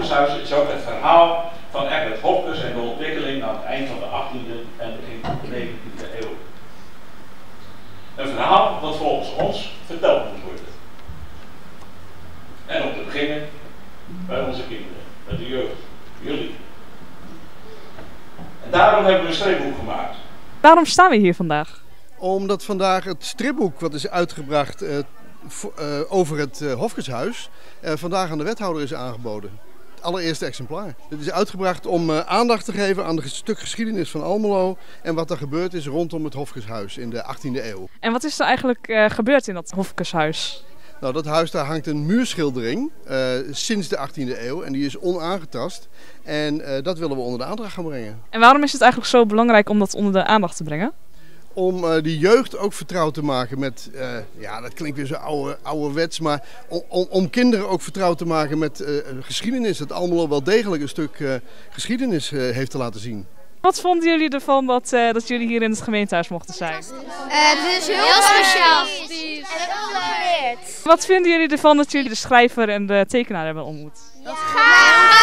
Hofkeshuis is ook het verhaal van Egbert Hofkes en de ontwikkeling aan het eind van de 18e en begin van de 19e eeuw. Een verhaal dat volgens ons verteld moet worden. En om te beginnen bij onze kinderen, met de jeugd, jullie. En daarom hebben we een stripboek gemaakt. Waarom staan we hier vandaag? Omdat vandaag het stripboek wat is uitgebracht over het Hofkeshuis vandaag aan de wethouder is aangeboden. Het allereerste exemplaar. Het is uitgebracht om aandacht te geven aan het stuk geschiedenis van Almelo en wat er gebeurd is rondom het Hofkeshuis in de 18e eeuw. En wat is er eigenlijk gebeurd in dat Hofkeshuis? Nou, dat huis, daar hangt een muurschildering sinds de 18e eeuw en die is onaangetast. En dat willen we onder de aandacht gaan brengen. En waarom is het eigenlijk zo belangrijk om dat onder de aandacht te brengen? Om die jeugd ook vertrouwd te maken met, ja dat klinkt weer zo ouderwets, maar om kinderen ook vertrouwd te maken met geschiedenis. Dat Almelo wel degelijk een stuk geschiedenis heeft te laten zien. Wat vonden jullie ervan dat jullie hier in het gemeentehuis mochten zijn? Het is heel speciaal. Wat vinden jullie ervan dat jullie de schrijver en de tekenaar hebben ontmoet? Gaaf!